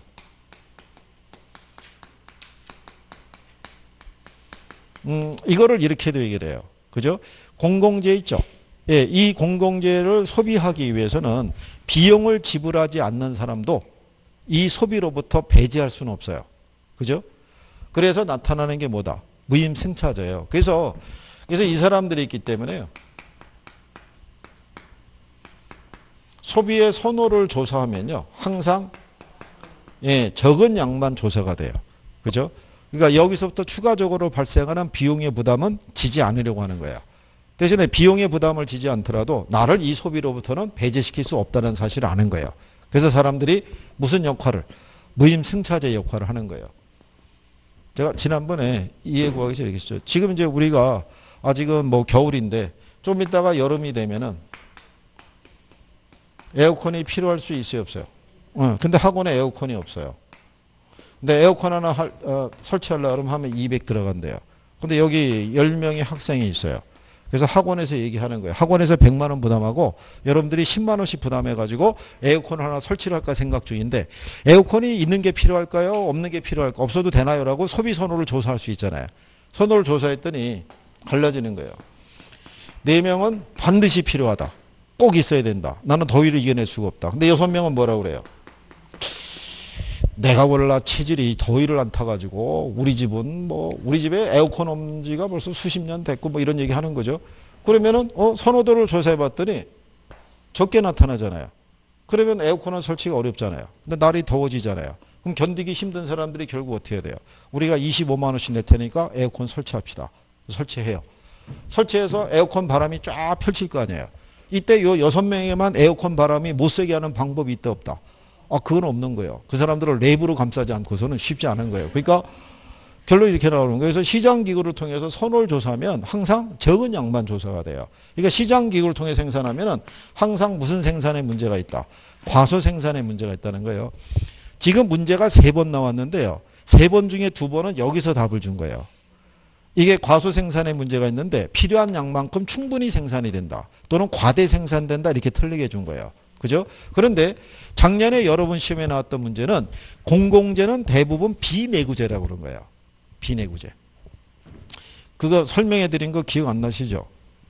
이거를 이렇게도 얘기를 해요. 그죠? 공공재 있죠? 예, 이 공공재를 소비하기 위해서는 비용을 지불하지 않는 사람도 이 소비로부터 배제할 수는 없어요. 그죠? 그래서 나타나는 게 뭐다? 무임승차자예요. 그래서 이 사람들이 있기 때문에요. 소비의 선호를 조사하면요. 항상 예, 적은 양만 조사가 돼요. 그죠? 그러니까 여기서부터 추가적으로 발생하는 비용의 부담은 지지 않으려고 하는 거예요. 대신에 비용의 부담을 지지 않더라도 나를 이 소비로부터는 배제시킬 수 없다는 사실을 아는 거예요. 그래서 사람들이 무슨 역할을? 무임승차자 역할을 하는 거예요. 제가 지난번에 이해 구하기 전에 얘기했죠. 지금 이제 우리가 아직은 뭐 겨울인데 좀 있다가 여름이 되면은 에어컨이 필요할 수 있어요, 없어요? 근데 학원에 에어컨이 없어요. 근데 에어컨 하나 설치하려고 그러면 하면 200 들어간대요. 근데 여기 10명의 학생이 있어요. 그래서 학원에서 얘기하는 거예요. 학원에서 100만 원 부담하고 여러분들이 10만 원씩 부담해가지고 에어컨 하나 설치를 할까 생각 중인데 에어컨이 있는 게 필요할까요? 없는 게 필요할까? 없어도 되나요? 라고 소비 선호를 조사할 수 있잖아요. 선호를 조사했더니 갈라지는 거예요. 4명은 반드시 필요하다. 꼭 있어야 된다. 나는 더위를 이겨낼 수가 없다. 근데 6명은 뭐라고 그래요? 내가 원래 체질이 더위를 안 타가지고 우리 집은 우리 집에 에어컨 없는 지가 벌써 수십 년 됐고 뭐 이런 얘기 하는 거죠. 그러면은 선호도를 조사해 봤더니 적게 나타나잖아요. 그러면 에어컨은 설치가 어렵잖아요. 근데 날이 더워지잖아요. 그럼 견디기 힘든 사람들이 결국 어떻게 해야 돼요? 우리가 25만 원씩 낼 테니까 에어컨 설치합시다. 설치해요. 설치해서 에어컨 바람이 쫙 펼칠 거 아니에요. 이때 요 6명에만 에어컨 바람이 못 쐬게 하는 방법이 있다 없다? 그건 없는 거예요. 그 사람들을 랩으로 감싸지 않고서는 쉽지 않은 거예요. 그러니까 결론이 이렇게 나오는 거예요. 그래서 시장기구를 통해서 선호를 조사하면 항상 적은 양만 조사가 돼요. 그러니까 시장기구를 통해 생산하면 항상 무슨 생산에 문제가 있다. 과소 생산에 문제가 있다는 거예요. 지금 문제가 3번 나왔는데요. 3번 중에 2번은 여기서 답을 준 거예요. 이게 과소 생산에 문제가 있는데 필요한 양만큼 충분히 생산이 된다. 또는 과대 생산된다. 이렇게 틀리게 준 거예요. 그죠? 그런데 작년에 여러분 시험에 나왔던 문제는 공공재는 대부분 비내구재라고 그런 거예요. 비내구재. 그거 설명해 드린 거 기억 안 나시죠?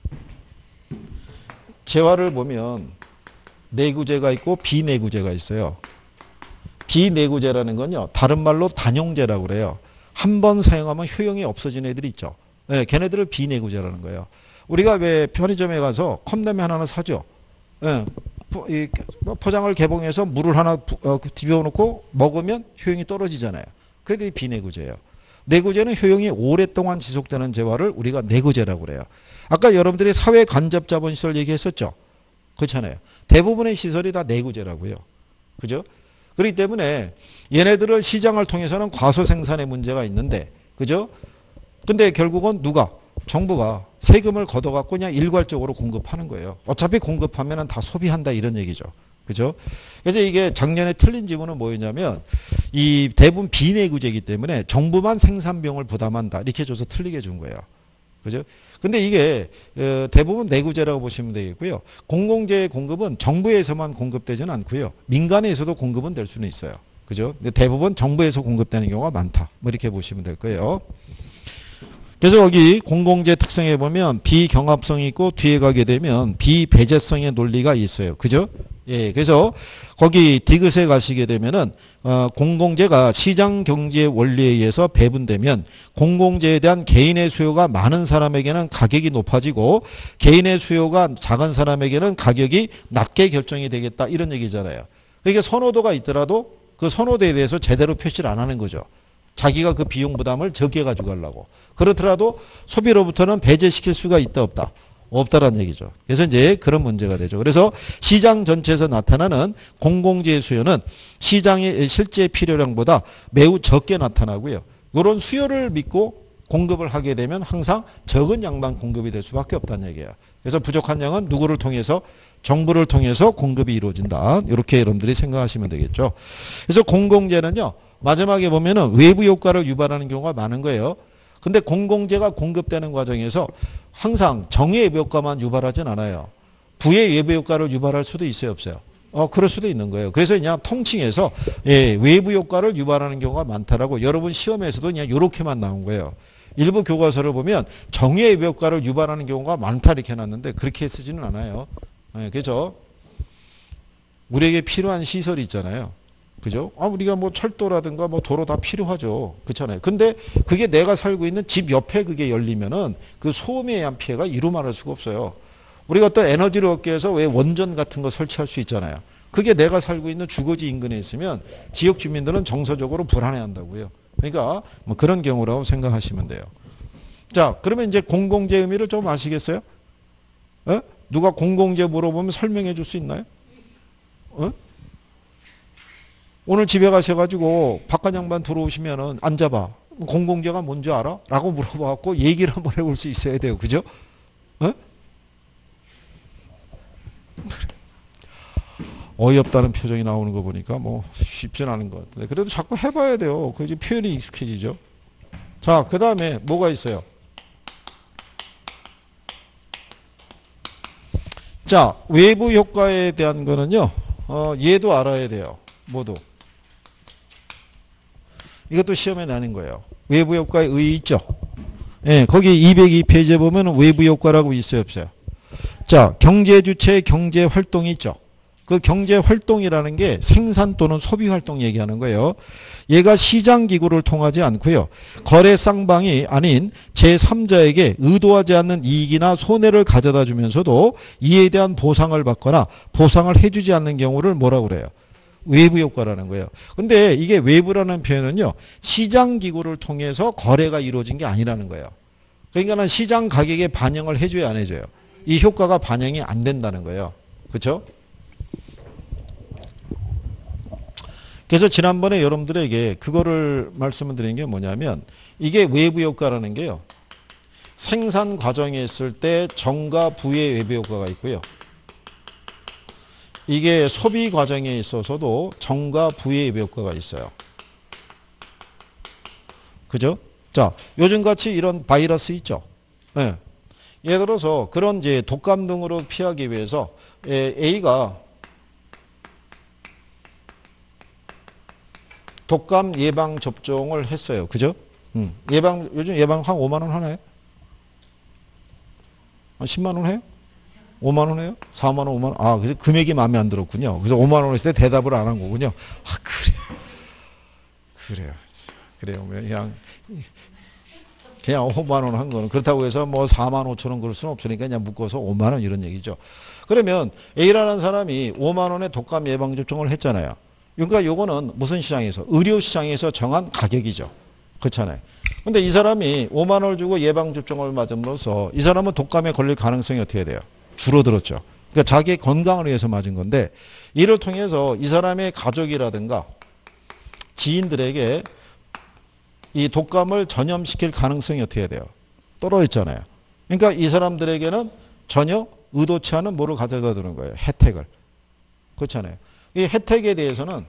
재화를 보면 내구재가 있고 비내구재가 있어요. 비내구재라는 건요. 다른 말로 단용재라고 그래요. 한 번 사용하면 효용이 없어진 애들이 있죠. 네, 걔네들을 비내구재라는 거예요. 우리가 왜 편의점에 가서 컵라면 하나 사죠? 네, 포장을 개봉해서 물을 하나 디벼놓고 먹으면 효용이 떨어지잖아요. 그게 비내구재예요. 내구재는 효용이 오랫동안 지속되는 재화를 우리가 내구재라고 그래요. 아까 여러분들이 사회 간접 자본 시설 얘기했었죠. 그렇잖아요. 대부분의 시설이 다 내구재라고요. 그죠? 그렇기 때문에 얘네들을 시장을 통해서는 과소 생산의 문제가 있는데, 그죠? 근데 결국은 누가? 정부가 세금을 걷어갖고 그냥 일괄적으로 공급하는 거예요. 어차피 공급하면 다 소비한다 이런 얘기죠. 그죠? 그래서 이게 작년에 틀린 지문은 뭐였냐면 이 대부분 비내구재이기 때문에 정부만 생산비용을 부담한다 이렇게 줘서 틀리게 준 거예요. 그죠? 근데 이게 대부분 내구재라고 보시면 되겠고요. 공공재의 공급은 정부에서만 공급되지는 않고요. 민간에서도 공급은 될 수는 있어요. 그죠? 근데 대부분 정부에서 공급되는 경우가 많다. 뭐 이렇게 보시면 될 거예요. 그래서 여기 공공재 특성에 보면 비경합성이 있고 뒤에 가게 되면 비배제성의 논리가 있어요. 그죠? 예, 그래서 거기 디귿에 가시게 되면은 공공재가 시장 경제의 원리에 의해서 배분되면 공공재에 대한 개인의 수요가 많은 사람에게는 가격이 높아지고 개인의 수요가 작은 사람에게는 가격이 낮게 결정이 되겠다 이런 얘기잖아요. 그러니까 선호도가 있더라도 그 선호도에 대해서 제대로 표시를 안 하는 거죠. 자기가 그 비용 부담을 적게 가지고 가려고. 그렇더라도 소비로부터는 배제시킬 수가 있다 없다. 없다라는 얘기죠. 그래서 이제 그런 문제가 되죠. 그래서 시장 전체에서 나타나는 공공재의 수요는 시장의 실제 필요량보다 매우 적게 나타나고요. 이런 수요를 믿고 공급을 하게 되면 항상 적은 양만 공급이 될 수밖에 없다는 얘기예요. 그래서 부족한 양은 누구를 통해서? 정부를 통해서 공급이 이루어진다. 이렇게 여러분들이 생각하시면 되겠죠. 그래서 공공재는요. 마지막에 보면은 외부 효과를 유발하는 경우가 많은 거예요. 근데 공공재가 공급되는 과정에서 항상 정의 외부 효과만 유발하진 않아요. 부의 외부 효과를 유발할 수도 있어요, 없어요? 그럴 수도 있는 거예요. 그래서 그냥 통칭해서 외부 효과를 유발하는 경우가 많다라고 여러분 시험에서도 그냥 이렇게만 나온 거예요. 일부 교과서를 보면 정의 외부 효과를 유발하는 경우가 많다 이렇게 해놨는데 그렇게 쓰지는 않아요. 그죠? 우리에게 필요한 시설이 있잖아요. 그죠? 우리가 뭐 철도라든가 뭐 도로 다 필요하죠. 그렇잖아요. 근데 그게 내가 살고 있는 집 옆에 그게 열리면은 그 소음에 의한 피해가 이루 말할 수가 없어요. 우리가 어떤 에너지를 얻기 위해서 왜 원전 같은 거 설치할 수 있잖아요. 그게 내가 살고 있는 주거지 인근에 있으면 지역 주민들은 정서적으로 불안해 한다고요. 그러니까 뭐 그런 경우라고 생각하시면 돼요. 자, 그러면 이제 공공재 의미를 좀 아시겠어요? 누가 공공재 물어보면 설명해 줄 수 있나요? 오늘 집에 가셔가지고 바깥 양반 들어오시면은 앉아봐. 공공재가 뭔지 알아? 라고 물어봐갖고 얘기를 한번 해볼 수 있어야 돼요. 그죠? 어이없다는 표정이 나오는 거 보니까 뭐 쉽진 않은 것 같은데 그래도 자꾸 해봐야 돼요. 그 이제 표현이 익숙해지죠. 자, 그 다음에 뭐가 있어요? 자, 외부 효과에 대한 거는요. 얘도 알아야 돼요. 모두. 이것도 시험에 나는 거예요. 외부 효과의 의 있죠? 예, 거기 202페이지에 보면 외부 효과라고 있어요, 없어요? 자, 경제 주체의 경제 활동이 있죠? 그 경제 활동이라는 게 생산 또는 소비 활동 얘기하는 거예요. 얘가 시장 기구를 통하지 않고요. 거래 쌍방이 아닌 제3자에게 의도하지 않는 이익이나 손해를 가져다 주면서도 이에 대한 보상을 받거나 보상을 해주지 않는 경우를 뭐라고 그래요? 외부 효과라는 거예요. 근데 이게 외부라는 표현은요. 시장 기구를 통해서 거래가 이루어진 게 아니라는 거예요. 그러니까는 시장 가격에 반영을 해줘야 안 해줘요. 이 효과가 반영이 안 된다는 거예요. 그렇죠? 그래서 지난번에 여러분들에게 그거를 말씀을 드린 게 뭐냐면 이게 외부 효과라는 게요. 생산 과정에 있을 때 정과 부의 외부 효과가 있고요. 이게 소비 과정에 있어서도 정과 부의 외부 효과가 있어요. 그죠? 자, 요즘같이 이런 바이러스 있죠? 네. 예를 들어서 그런 이제 독감 등으로 피하기 위해서 A가 독감 예방 접종을 했어요. 그죠? 요즘 예방 한 5만 원 하나요? 10만 원 해요? 5만 원 해요? 4만 원, 5만 원? 그래서 금액이 마음에 안 들었군요. 그래서 5만 원 했을 때 대답을 안 한 거군요. 그래요. 그냥 5만 원 한 거는 그렇다고 해서 뭐 4만 5천 원 그럴 수는 없으니까 그냥 묶어서 5만 원 이런 얘기죠. 그러면 A라는 사람이 5만 원에 독감 예방 접종을 했잖아요. 그러니까 요거는 무슨 시장에서? 의료 시장에서 정한 가격이죠. 그렇잖아요. 근데 이 사람이 5만 원을 주고 예방접종을 맞음으로써 이 사람은 독감에 걸릴 가능성이 어떻게 돼요? 줄어들었죠. 그러니까 자기의 건강을 위해서 맞은 건데 이를 통해서 이 사람의 가족이라든가 지인들에게 이 독감을 전염시킬 가능성이 어떻게 돼요? 떨어졌잖아요. 그러니까 이 사람들에게는 전혀 의도치 않은 뭐를 가져다 주는 거예요. 혜택을. 그렇잖아요. 이 혜택에 대해서는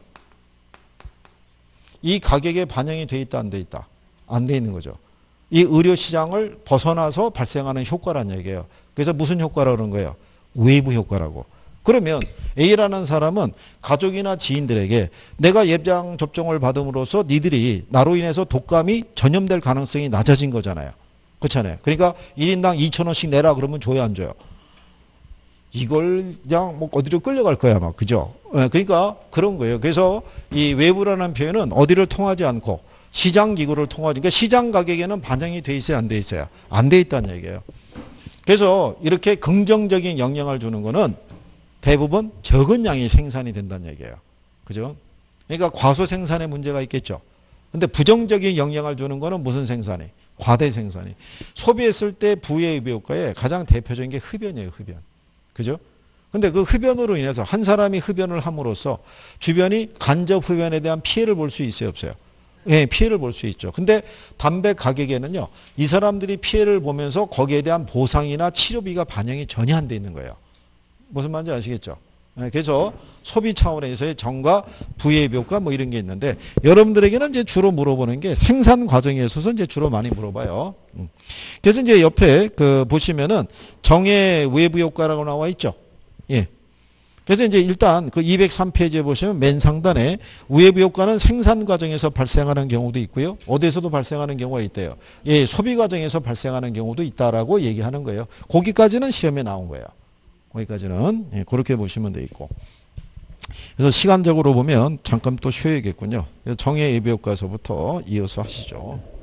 이 가격에 반영이 돼 있다, 안 돼 있다? 안 돼 있는 거죠. 이 의료시장을 벗어나서 발생하는 효과란 얘기예요. 그래서 무슨 효과라고 그러는 거예요? 외부 효과라고. 그러면 A라는 사람은 가족이나 지인들에게 내가 예방 접종을 받음으로써 니들이 나로 인해서 독감이 전염될 가능성이 낮아진 거잖아요. 그렇잖아요. 그러니까 1인당 2,000원씩 내라 그러면 줘야 안 줘요? 이걸 그냥 뭐 어디로 끌려갈 거야 아마. 그죠? 그러니까 그런 거예요. 그래서 이 외부라는 표현은 어디를 통하지 않고 시장 기구를 통하지. 그러니까 시장 가격에는 반영이 돼 있어야 안 돼 있어요? 안 돼 있다는 얘기예요. 그래서 이렇게 긍정적인 영향을 주는 거는 대부분 적은 양이 생산이 된다는 얘기예요. 그죠? 그러니까 과소 생산에 문제가 있겠죠. 근데 부정적인 영향을 주는 거는 무슨 생산이? 과대 생산이. 소비했을 때 부의 효과에 가장 대표적인 게 흡연이에요, 흡연. 그죠? 근데 그 흡연으로 인해서 한 사람이 흡연을 함으로써 주변이 간접 흡연에 대한 피해를 볼 수 있어요, 없어요? 예, 피해를 볼 수 있죠. 근데 담배 가격에는요, 이 사람들이 피해를 보면서 거기에 대한 보상이나 치료비가 반영이 전혀 안 돼 있는 거예요. 무슨 말인지 아시겠죠? 예, 그래서 소비 차원에서의 정과 부의 효과 뭐 이런 게 있는데 여러분들에게는 이제 주로 물어보는 게 생산 과정에 있어서 이제 주로 많이 물어봐요. 그래서 이제 옆에 그 보시면은 정의 외부 효과라고 나와 있죠. 예. 그래서 이제 일단 그 203페이지에 보시면 맨 상단에 외부 효과는 생산 과정에서 발생하는 경우도 있고요. 어디에서도 발생하는 경우가 있대요. 예, 소비 과정에서 발생하는 경우도 있다라고 얘기하는 거예요. 거기까지는 시험에 나온 거예요. 거기까지는 예, 그렇게 보시면 돼 있고. 그래서 시간적으로 보면 잠깐 또 쉬어야겠군요. 정의 예비 효과에서부터 이어서 하시죠.